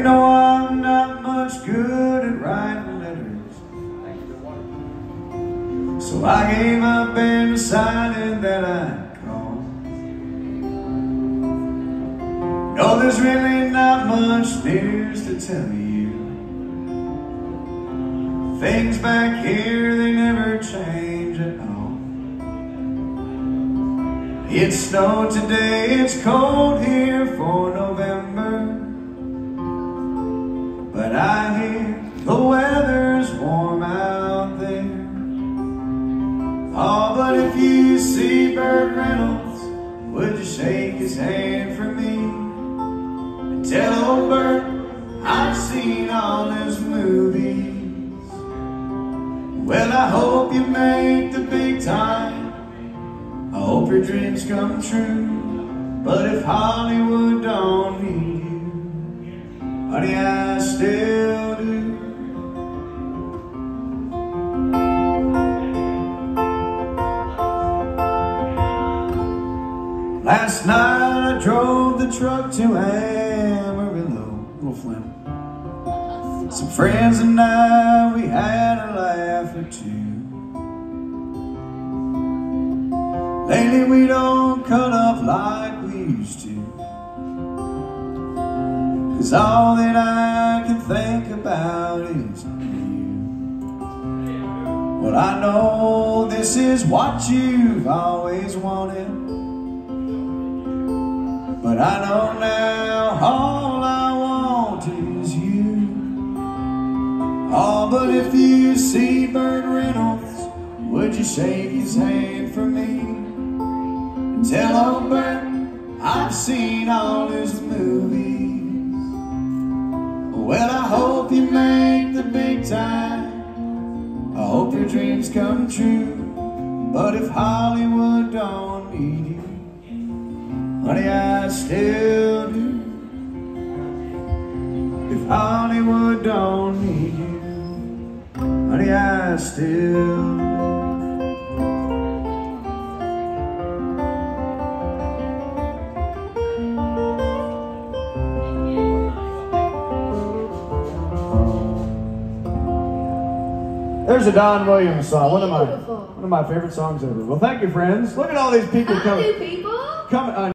You know I'm not much good at writing letters, so I gave up and decided that I'd call. No, there's really not much news to tell you. Things back here, they never change at all. It snowed today, it's cold here for November, but I hear the weather's warm out there. Oh, but if you see Burt Reynolds, would you shake his hand for me? And tell old Burt I've seen all his movies. Well, I hope you make the big time. I hope your dreams come true. But if Hollywood don't need you, honey, I still do. Last night I drove the truck to Amarillo, little Flint. Some friends and I, we had a laugh or two. Lately we don't cut up like we used to, 'cause all that I can think about is you. Well, I know this is what you've always wanted, but I know now all I want is you. Oh, but if you see Burt Reynolds, would you shake his hand for me? And tell old Burt I've seen all his movies. Well, I hope you make the big time. I hope your dreams come true. But if Hollywood don't need you, honey, I still do. If Hollywood don't need you, honey, I still do. There's a Don Williams song, one of my favorite songs ever. Well, thank you, friends. Look at all these people coming.